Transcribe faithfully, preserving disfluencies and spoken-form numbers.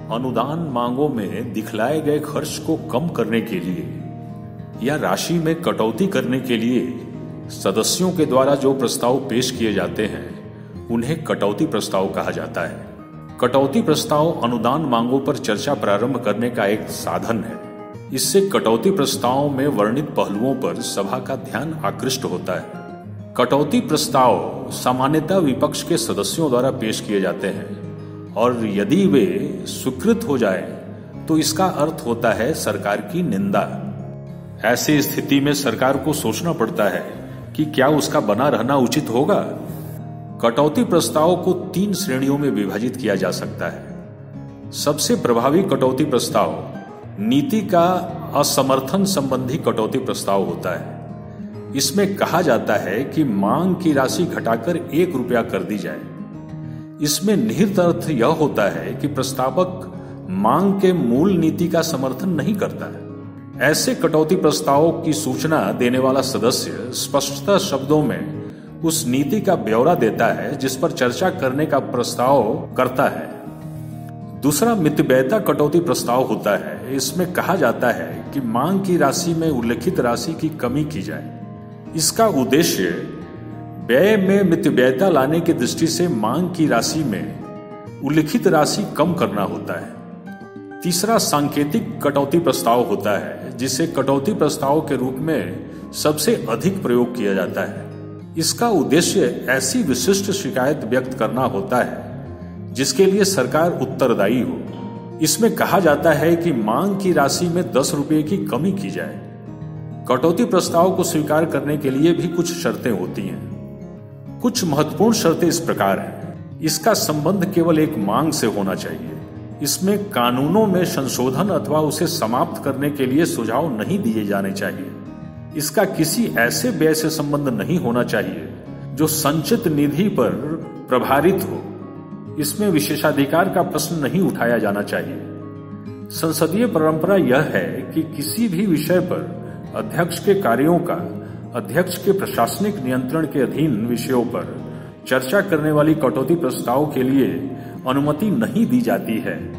अनुदान मांगों में दिखलाए गए खर्च को कम करने के लिए या राशि में कटौती करने के लिए सदस्यों के द्वारा जो प्रस्ताव पेश किए जाते हैं उन्हें कटौती प्रस्ताव कहा जाता है। कटौती प्रस्ताव अनुदान मांगों पर चर्चा प्रारंभ करने का एक साधन है। इससे कटौती प्रस्ताव में वर्णित पहलुओं पर सभा का ध्यान आकृष्ट होता है। कटौती प्रस्ताव सामान्यतः विपक्ष के सदस्यों द्वारा पेश किए जाते हैं और यदि वे स्वीकृत हो जाए तो इसका अर्थ होता है सरकार की निंदा। ऐसी स्थिति में सरकार को सोचना पड़ता है कि क्या उसका बना रहना उचित होगा। कटौती प्रस्ताव को तीन श्रेणियों में विभाजित किया जा सकता है। सबसे प्रभावी कटौती प्रस्ताव नीति का असमर्थन संबंधी कटौती प्रस्ताव होता है। इसमें कहा जाता है कि मांग की राशि घटाकर एक रुपया कर दी जाए। इसमें निहित अर्थ यह होता है कि प्रस्तावक मांग के मूल नीति का समर्थन नहीं करता है। ऐसे कटौती प्रस्तावों की सूचना देने वाला सदस्य स्पष्टता शब्दों में उस नीति का ब्यौरा देता है जिस पर चर्चा करने का प्रस्ताव करता है। दूसरा मितव्ययता कटौती प्रस्ताव होता है। इसमें कहा जाता है कि मांग की राशि में उल्लिखित राशि की कमी की जाए। इसका उद्देश्य व्यय में मितव्ययता लाने की दृष्टि से मांग की राशि में उल्लिखित राशि कम करना होता है। तीसरा सांकेतिक कटौती प्रस्ताव होता है जिसे कटौती प्रस्ताव के रूप में सबसे अधिक प्रयोग किया जाता है। इसका उद्देश्य ऐसी विशिष्ट शिकायत व्यक्त करना होता है जिसके लिए सरकार उत्तरदायी हो। इसमें कहा जाता है कि मांग की राशि में दस रुपये की कमी की जाए। कटौती प्रस्ताव को स्वीकार करने के लिए भी कुछ शर्तें होती हैं। कुछ महत्वपूर्ण शर्तें इस प्रकार हैं। इसका संबंध केवल एक मांग से होना चाहिए। इसमें कानूनों में संशोधन अथवा उसे समाप्त करने के लिए सुझाव नहीं दिए जाने चाहिए। इसका किसी ऐसे व्यय से संबंध नहीं होना चाहिए जो संचित निधि पर प्रभारित हो। इसमें विशेषाधिकार का प्रश्न नहीं उठाया जाना चाहिए। संसदीय परंपरा यह है कि किसी भी विषय पर अध्यक्ष के कार्यों का अध्यक्ष के प्रशासनिक नियंत्रण के अधीन विषयों पर चर्चा करने वाली कटौती प्रस्ताव के लिए अनुमति नहीं दी जाती है।